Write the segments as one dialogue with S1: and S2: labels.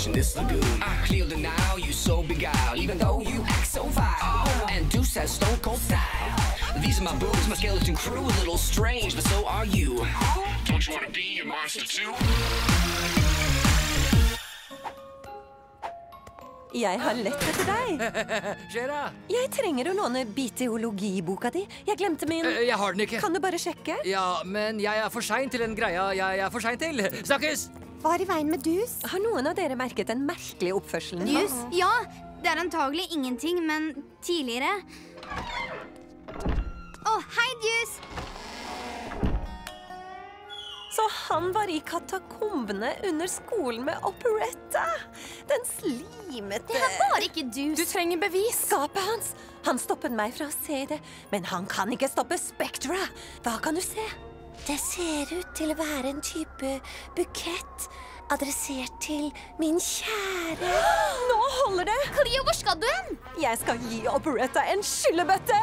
S1: watching this lagoon. I clear the now, you so beguiled, even though you act so vile. And Deuce has stone cold style. These are my boobs, my skeleton crew, a little strange, but so are you. Don't you wanna be a monster too?
S2: Jeg har lett etter deg.
S3: Skjer'a?
S2: Jeg trenger å låne biteologiboka di. Jeg glemte min.
S3: Jeg har den ikke.
S2: Kan du bare sjekke?
S3: Ja, men jeg er for sein til den greia jeg er for sein til. Snakkes!
S4: Hva er i veien med Dus?
S2: Har noen av dere merket den merkelige oppførselen?
S5: Dus? Ja, det er antagelig ingenting, men tidligere. Hei, Dus!
S2: Så han var i katakombene under skolen med Operetta. Den slimete...
S5: Det er bare ikke Dus.
S4: Du trenger bevis.
S2: Skapet hans. Han stoppet meg fra å se det, men han kan ikke stoppe Spectra. Hva kan du se? Det ser ut til å være en type bukett adressert til min kjære. Nå holder det!
S5: Cleo, hvor skal du hen?
S2: Jeg skal gi Operetta en skyllebøtte.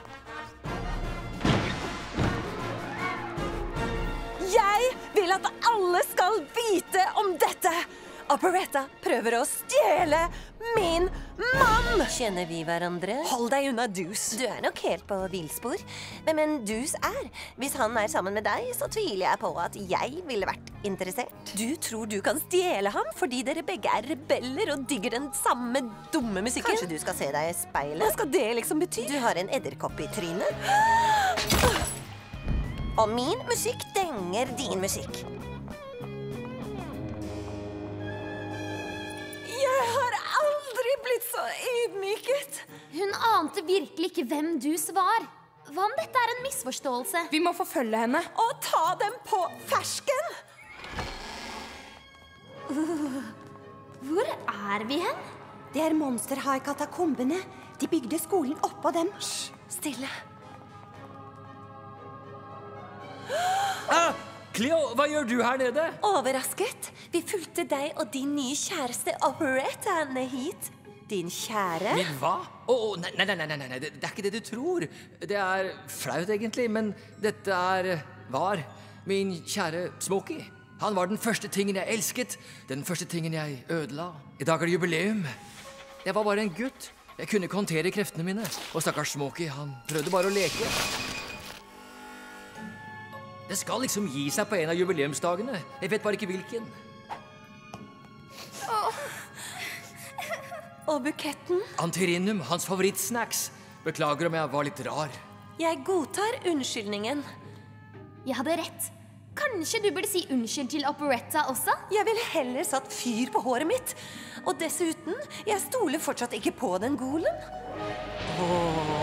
S2: Jeg vil at alle skal vite om dette. Operetta prøver å stjele min mann. Kjenner vi hverandre? Hold deg unna Dus. Du er nok helt på villspor. Hvem en Dus er? Hvis han er sammen med deg, så tviler jeg på at jeg ville vært interessert. Du tror du kan stjele ham fordi dere begge er rebeller og digger den samme dumme musikken? Kanskje du skal se deg i speilet? Hva skal det liksom bety? Du har en edderkopp i trynet. Og min musikk denger din musikk. Jeg har aldri blitt så ydmyket.
S5: Hun ante virkelig ikke hvem Dus var. Hva om dette er en misforståelse?
S4: Vi må forfølge henne.
S2: Og ta dem på fersken.
S5: Hvor er vi hen?
S4: Det er monsterhai katakombene. De bygde skolen oppå dem.
S2: Hysj, stille.
S3: Cleo, hva gjør du her nede?
S2: Overrasket. Vi fulgte deg og din nye kjæreste Operetta ned hit. Din kjære?
S3: Min hva? Nei, det er ikke det du tror. Det er flaut egentlig, men dette var min kjære Smokey. Han var den første tingen jeg elsket, den første tingen jeg ødela. I dag er det jubileum. Jeg var bare en gutt. Jeg kunne ikke håndtere kreftene mine. Og stakkars Smokey, han prøvde bare å leke. Det skal liksom gi seg på en av jubileumsdagene. Jeg vet bare ikke hvilken.
S2: Og buketten?
S3: Antirinnum, hans favorittsnacks. Beklager om jeg var litt rar.
S2: Jeg godtar unnskyldningen.
S5: Jeg hadde rett. Kanskje du burde si unnskyld til Operetta også?
S2: Jeg ville heller satt fyr på håret mitt. Og dessuten, jeg stoler fortsatt ikke på den golen.